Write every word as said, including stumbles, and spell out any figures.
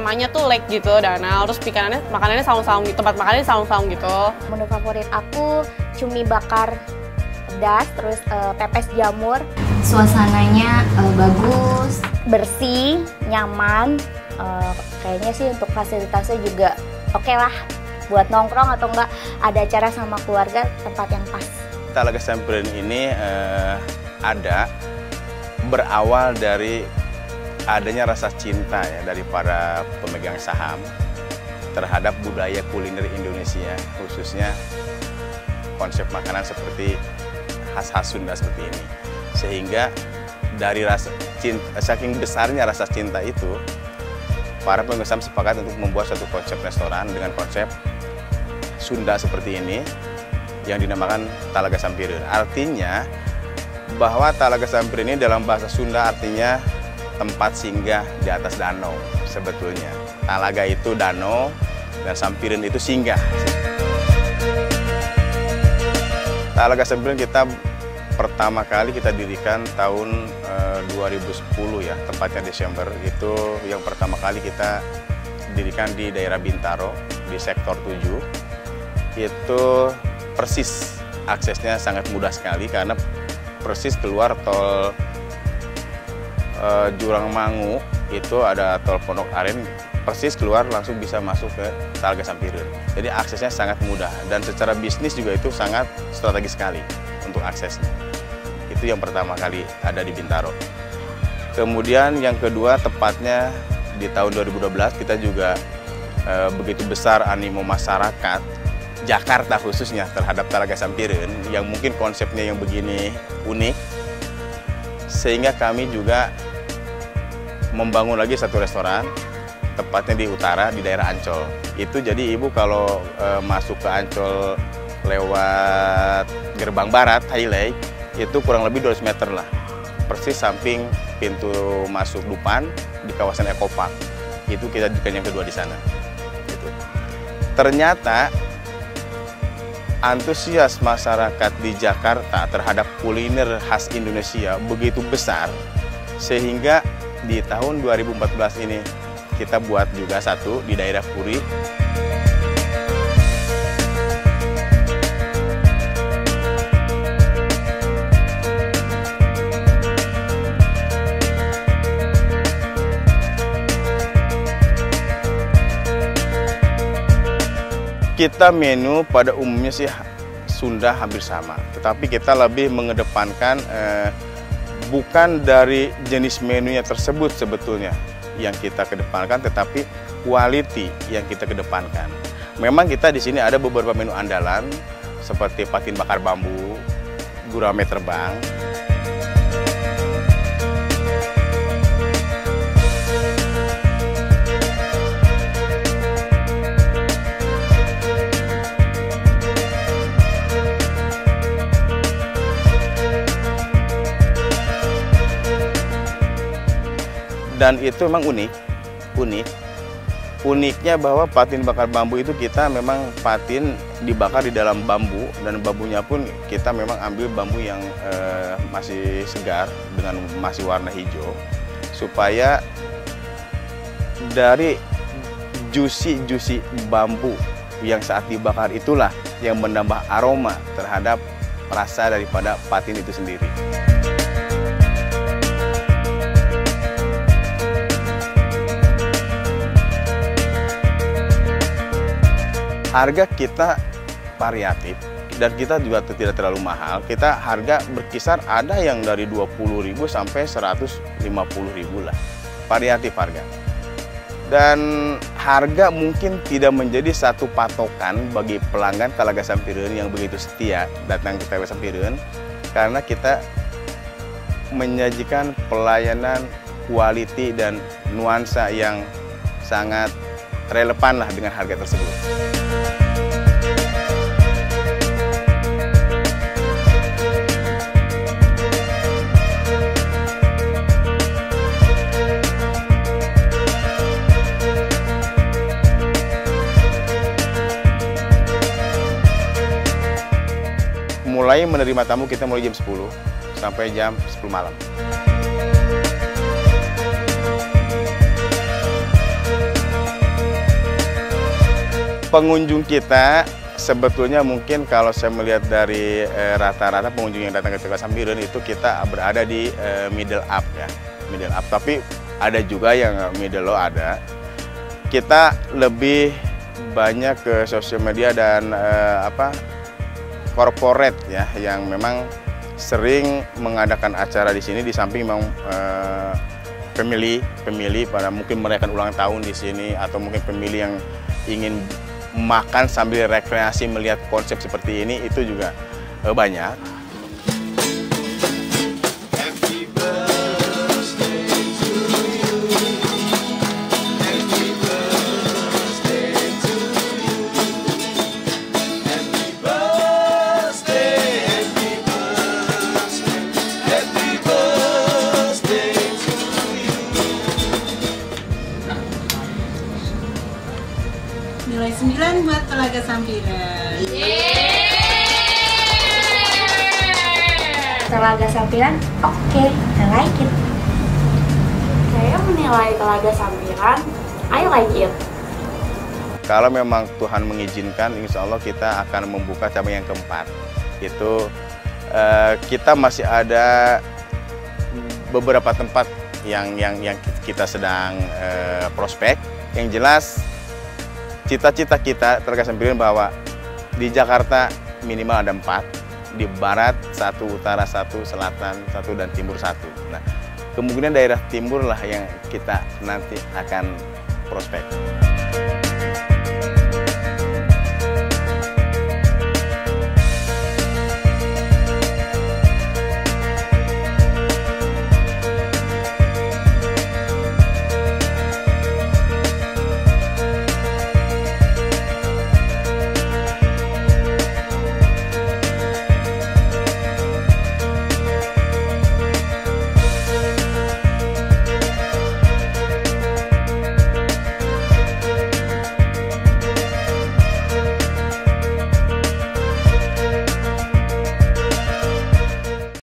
temanya tuh lake gitu, danau, terus makanannya makanannya saung-saung gitu, tempat makanannya saung-saung gitu. Menu favorit aku cumi bakar pedas, terus uh, pepes jamur. Suasananya uh, bagus, bersih, nyaman. Uh, kayaknya sih untuk fasilitasnya juga oke okay lah. Buat nongkrong atau enggak ada acara sama keluarga, tempat yang pas. Talaga Sampireun ini uh, ada berawal dari adanya rasa cinta ya dari para pemegang saham terhadap budaya kuliner Indonesia, khususnya konsep makanan seperti khas-khas Sunda seperti ini. Sehingga dari rasa cinta, saking besarnya rasa cinta itu, para pemegang saham sepakat untuk membuat satu konsep restoran dengan konsep Sunda seperti ini yang dinamakan Talaga Sampireun. Artinya bahwa Talaga Sampireun ini dalam bahasa Sunda artinya tempat singgah di atas danau sebetulnya. Talaga itu danau dan Sampireun itu singgah. Talaga Sampireun kita pertama kali kita dirikan tahun eh, dua ribu sepuluh ya, tepatnya Desember. Itu yang pertama kali kita dirikan di daerah Bintaro di sektor tujuh. Itu persis aksesnya sangat mudah sekali karena persis keluar tol Uh, Jurang Mangu, itu ada tol Pondok Aren, persis keluar langsung bisa masuk ke Talaga Sampireun. Jadi aksesnya sangat mudah dan secara bisnis juga itu sangat strategis sekali untuk aksesnya. Itu yang pertama kali ada di Bintaro. Kemudian yang kedua tepatnya di tahun dua ribu dua belas kita juga uh, begitu besar animo masyarakat Jakarta khususnya terhadap Talaga Sampireun yang mungkin konsepnya yang begini unik, sehingga kami juga membangun lagi satu restoran, tepatnya di utara, di daerah Ancol. Itu jadi ibu kalau e, masuk ke Ancol lewat gerbang barat, Highlight, itu kurang lebih dua ratus meter lah. Persis samping pintu masuk Dupan di kawasan Eco Park. Itu kita jadikan yang kedua di sana. Gitu. Ternyata antusias masyarakat di Jakarta terhadap kuliner khas Indonesia begitu besar, sehingga di tahun dua ribu empat belas ini kita buat juga satu di daerah Puri. Kita menu pada umumnya sih Sunda hampir sama, tetapi kita lebih mengedepankan eh, bukan dari jenis menunya tersebut sebetulnya yang kita kedepankan, tetapi quality yang kita kedepankan. Memang kita di sini ada beberapa menu andalan seperti patin bakar bambu, gurame terbang. Dan itu memang unik, unik. Uniknya bahwa patin bakar bambu itu kita memang patin dibakar di dalam bambu, dan bambunya pun kita memang ambil bambu yang eh, masih segar dengan masih warna hijau, supaya dari juicy-juicy bambu yang saat dibakar itulah yang menambah aroma terhadap rasa daripada patin itu sendiri. Harga kita variatif dan kita juga tidak terlalu mahal. Kita harga berkisar ada yang dari dua puluh ribu sampai seratus lima puluh ribu lah. Variatif harga. Dan harga mungkin tidak menjadi satu patokan bagi pelanggan Talaga Sampireun yang begitu setia datang ke Talaga Sampireun, karena kita menyajikan pelayanan quality dan nuansa yang sangat relevan lah dengan harga tersebut. Mulai menerima tamu kita mulai jam sepuluh sampai jam sepuluh malam. pengunjung kita sebetulnya mungkin kalau saya melihat dari rata-rata eh, pengunjung yang datang ke Telaga Sambiran itu kita berada di eh, middle up ya, middle up. Tapi ada juga yang middle low ada. Kita lebih banyak ke sosial media dan eh, apa corporate ya, yang memang sering mengadakan acara di sini. Di samping memang eh, pemilih, pemilih pada mungkin merayakan ulang tahun di sini, atau mungkin pemilih yang ingin makan sambil rekreasi melihat konsep seperti ini, itu juga eh, banyak. Nilai sembilan buat Telaga Sambiran. Telaga Sambiran, oke, okay, I like it. Saya menilai Telaga Sambiran, I like it. Kalau memang Tuhan mengizinkan, insya Allah kita akan membuka cabang yang keempat. Itu eh, kita masih ada beberapa tempat yang yang yang kita sedang eh, prospek. Yang jelas, cita-cita kita Telaga Sambiran bahwa di Jakarta minimal ada empat, di barat satu, utara satu, selatan satu, dan timur satu. Nah, kemungkinan daerah timur lah yang kita nanti akan prospek.